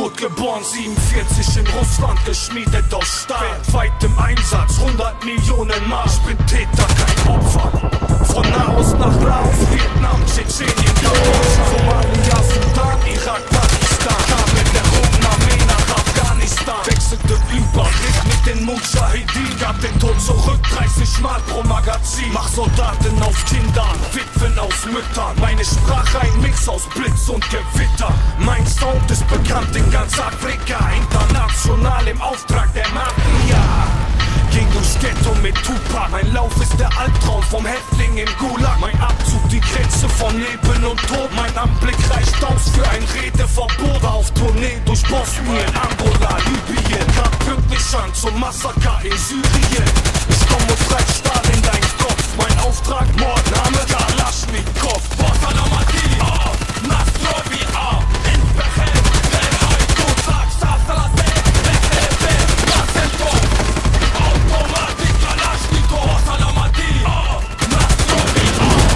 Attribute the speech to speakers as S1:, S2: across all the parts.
S1: wurde geboren, 47 in Russland, geschmiedet aus Stahl. Weltweit im Einsatz, 100 Millionen Mal. Ich bin Täter, kein Opfer. Von Nahost nach Laos, Vietnam, Tschetschenien, Kambodscha, Somalia, Sudan, Irak, Pakistan. Kam mit der Roten Armee nach Afghanistan. Wechselte über, Krieg mit den Mujahideen. Gab den Tod zurück, 30 Mal pro Magazin. Mach Soldaten aus Kindern, Witwen aus Müttern. Meine Sprache ein Mix aus Blitz und Gewitter. Mein Sound ist bekannt in ganz Afrika. International im Auftrag der Mafia. Ging durchs Ghetto mit Tupac. Mein Lauf ist der Albtraum vom Häftling im Gulag. Mein Abzug die Grenze von Leben und Tod. Mein Anblick reicht aus für ein Redeverbot. Auf Tournee durch Bosnien, Angola, Libyen. Kam pünktlich an zum Massaker in Syrien. Ich komm und treib Stahl in deinen Kopf. Mein Auftrag, Mord, Name Kalaschnikow. Bosalamati, Nastrovi, Inbechel, Verheit, Dutzak, Sasalate, Bechebe, Nasentov. Automatik, Kalaschnikow, Bosalamati, Nastrovi,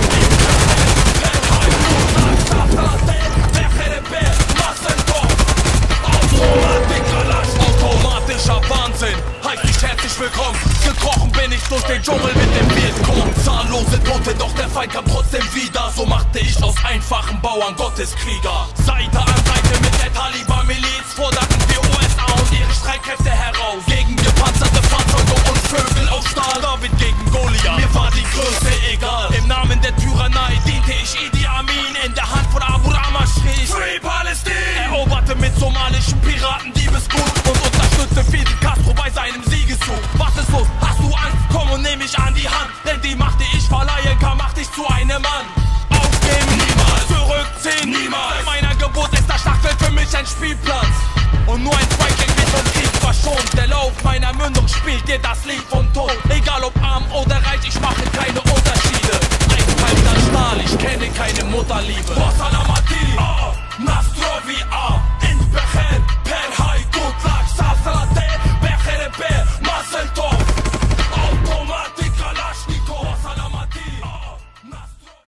S1: Inbechel, Verheit, Dutzak, Sasalate, Bechebe, Nasentov. Automatik, Kalaschnikow, automatischer Wahnsinn. Heißt nicht herzlich willkommen. Gekrochen bin ich durch den Dschungel mit dem Vietcong. Zahllose Tote, doch der Feind kam trotzdem wieder. So machte ich aus einfachen Bauern Gotteskrieger. Seite an Seite mit der Taliban-Miliz forderten wir USA und ihre Streitkräfte heraus. Gegen gepanzerte Fahrzeuge und Vögel aus Stahl. David gegen Goliath, mir war die Größe egal. Im Namen der Tyrannei diente ich Idi Amin. In der Hand von Abu Rama schrie ich Free Palestine. Eroberte mit somalischen Piraten Diebesgut und unterstützte Fidel Castro bei seinem Siegeszug. Was ist los? Hast du Angst? Komm und nehm mich an die Hand. Denn die Macht, die ich verleihen kann, macht dich zu einem Mann. Aufgeben niemals, zurückziehen niemals. Bei meiner Geburt ist das Schlachtfeld für mich ein Spielplatz. Und nur ein Feigling wird vom Krieg verschont. Der Lauf meiner Mündung spielt dir das Lied vom Tod. Egal ob arm oder reich, ich mache keine Unterschiede. Eiskalt Stahl, ich kenne keine Mutterliebe.